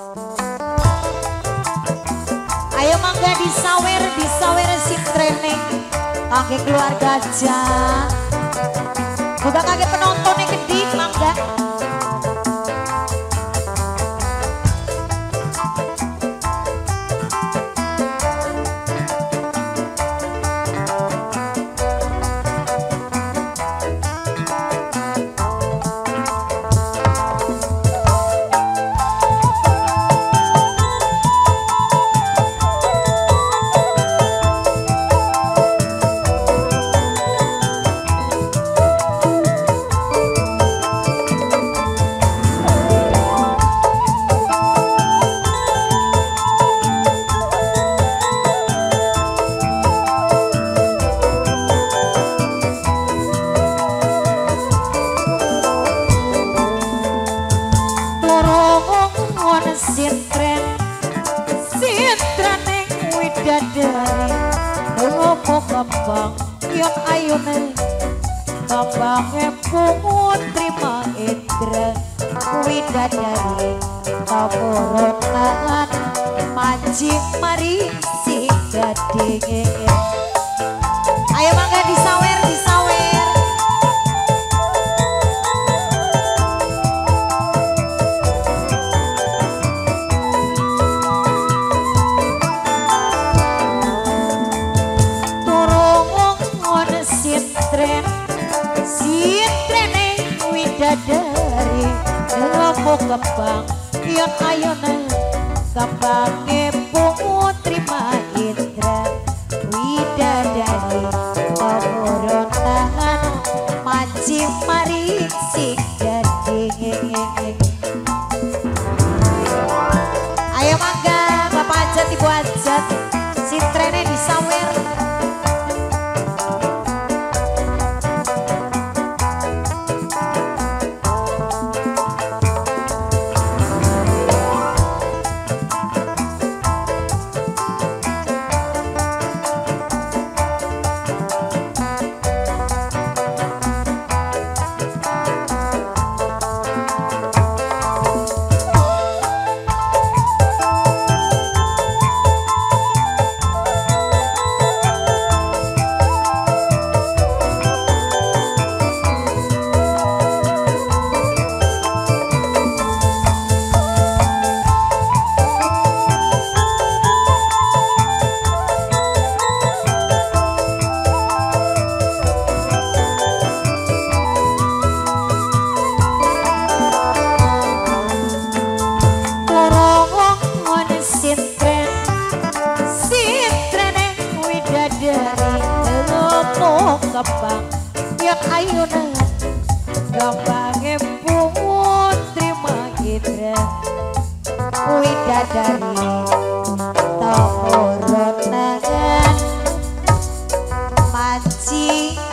Ayo mangga disawer si training kaki keluarga aja. Juga kaki penontonnya gede mangga. Kembang yang ayune kembangnya pungut terima indra widadari taporonan mancing mari si gading. Ayo mangga disawer widadari ngelopo kembang yang ayone kembangnya pungut terima indra widadari taporonan mancing mari si gading. Ayo mangga bapak ajat ibu ajat si trennya disawer. Kembang yang ayune kembangnya pungut terima indra widadari taporonan mancing